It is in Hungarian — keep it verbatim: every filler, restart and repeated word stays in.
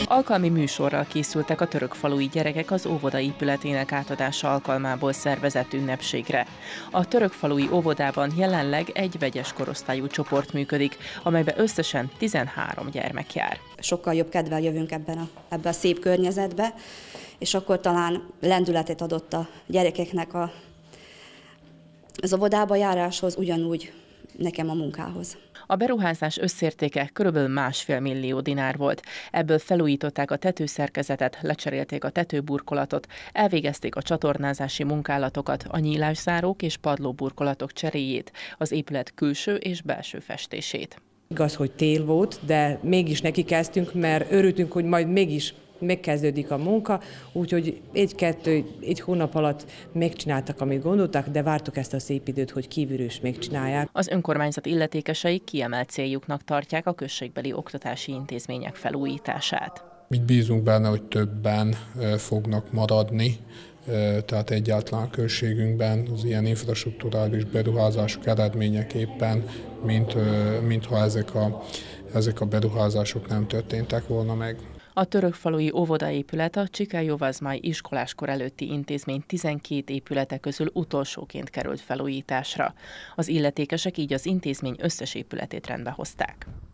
Alkalmi műsorral készültek a törökfalui gyerekek az óvoda épületének átadása alkalmából szervezett ünnepségre. A törökfalui óvodában jelenleg egy vegyes korosztályú csoport működik, amelyben összesen tizenhárom gyermek jár. Sokkal jobb kedvel jövünk ebben a, ebben a szép környezetbe, és akkor talán lendületet adott a gyerekeknek a, az óvodába járáshoz, ugyanúgy nekem a munkához. A beruházás összértéke körülbelül másfél millió dinár volt. Ebből felújították a tetőszerkezetet, lecserélték a tetőburkolatot, elvégezték a csatornázási munkálatokat, a nyílászárók és padlóburkolatok cseréjét, az épület külső és belső festését. Igaz, hogy tél volt, de mégis neki kezdtünk, mert örültünk, hogy majd mégis megkezdődik a munka, úgyhogy egy-kettő, egy hónap alatt megcsináltak, amit gondoltak, de vártuk ezt a szép időt, hogy kívülről is megcsinálják. Az önkormányzat illetékesei kiemelt céljuknak tartják a községbeli oktatási intézmények felújítását. Így bízunk benne, hogy többen fognak maradni, tehát egyáltalán a községünkben az ilyen infrastrukturális beruházások eredményeképpen, mint, mintha ezek a, ezek a beruházások nem történtek volna meg. A törökfalui óvodaépület a Csikajovazmai iskoláskor előtti intézmény tizenkét épülete közül utolsóként került felújításra. Az illetékesek így az intézmény összes épületét rendbe hozták.